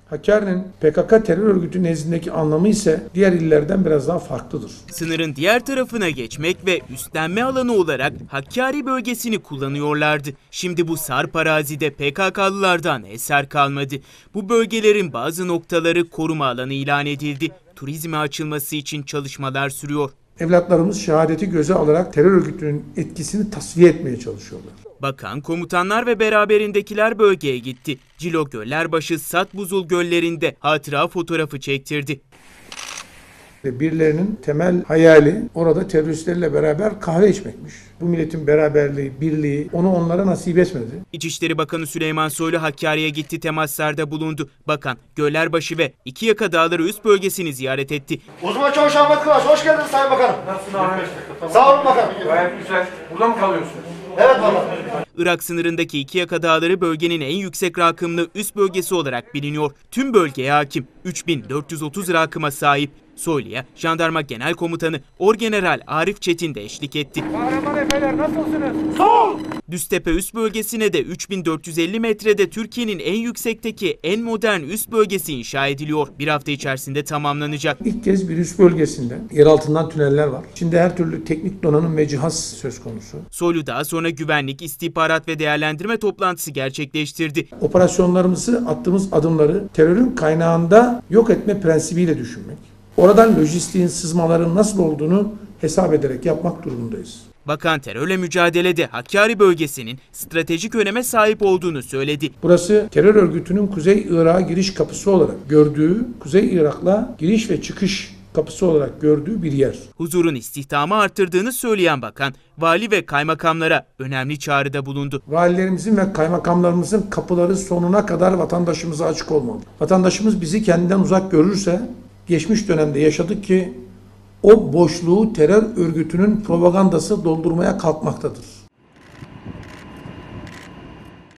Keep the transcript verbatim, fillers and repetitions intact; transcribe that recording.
Hakkari'nin P K K terör örgütü nezdindeki anlamı ise diğer illerden biraz daha farklıdır. Sınırın diğer tarafına geçmek ve üstlenme alanı olarak Hakkari bölgesini kullanıyorlardı. Şimdi bu sarp arazide P K K'lılardan eser kalmadı. Bu bölgelerin bazı noktaları koruma alanı ilan edildi. Turizme açılması için çalışmalar sürüyor. Evlatlarımız şehadeti göze alarak terör örgütünün etkisini tasfiye etmeye çalışıyorlar. Bakan, komutanlar ve beraberindekiler bölgeye gitti. Cilo, Göllerbaşı, Satbuzul göllerinde hatıra fotoğrafı çektirdi. Birilerinin temel hayali orada teröristlerle beraber kahve içmekmiş. Bu milletin beraberliği, birliği onu onlara nasip etmedi. İçişleri Bakanı Süleyman Soylu Hakkari'ye gitti, temaslarda bulundu. Bakan, Göllerbaşı ve İkiyaka Dağları üst bölgesini ziyaret etti. Uzman Çavuş Ahmet Kıvaç, hoş geldiniz Sayın Bakanım. Nasılsın abi? Sağ olun bakanım. Gayet güzel. Burada mı kalıyorsun? Evet bakanım. Irak sınırındaki İkiyaka Dağları bölgenin en yüksek rakımlı üst bölgesi olarak biliniyor. Tüm bölgeye hakim, üç bin dört yüz otuz rakıma sahip. Soylu'ya Jandarma Genel Komutanı Orgeneral Arif Çetin de eşlik etti. Kahraman efeler, nasılsınız? Sol! Düztepe üst bölgesine de üç bin dört yüz elli metrede Türkiye'nin en yüksekteki en modern üst bölgesi inşa ediliyor. Bir hafta içerisinde tamamlanacak. İlk kez bir üst bölgesinde yer altından tüneller var. İçinde her türlü teknik donanım ve cihaz söz konusu. Soylu daha sonra güvenlik, istihbarat ve değerlendirme toplantısı gerçekleştirdi. Operasyonlarımızı, attığımız adımları terörün kaynağında yok etme prensibiyle düşünmek. Oradan lojistiğin, sızmaların nasıl olduğunu hesap ederek yapmak durumundayız. Bakan, terörle mücadelede Hakkari bölgesinin stratejik öneme sahip olduğunu söyledi. Burası terör örgütünün Kuzey Irak'a giriş kapısı olarak gördüğü, Kuzey Irak'la giriş ve çıkış kapısı olarak gördüğü bir yer. Huzurun istihdamı arttırdığını söyleyen bakan, vali ve kaymakamlara önemli çağrıda bulundu. Valilerimizin ve kaymakamlarımızın kapıları sonuna kadar vatandaşımıza açık olmalı. Vatandaşımız bizi kendinden uzak görürse, geçmiş dönemde yaşadık ki o boşluğu terör örgütünün propagandası doldurmaya kalkmaktadır.